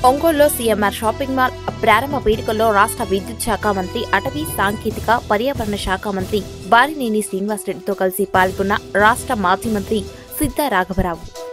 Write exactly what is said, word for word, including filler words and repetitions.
ఒంగోలులో CMR shopping mall ప్రారంభ వేడుకల్లో రాష్ట్ర విద్యుత్ శాఖ మంత్రి, అటవీ సాంకేతిక పర్యావరణ శాఖ మంత్రి బాలినేని శ్రీనివాసరెడ్డితో కలిసి పాల్గొన్న రాష్ట్ర మాజీ మంత్రి సిద్ధా రాఘవరావు.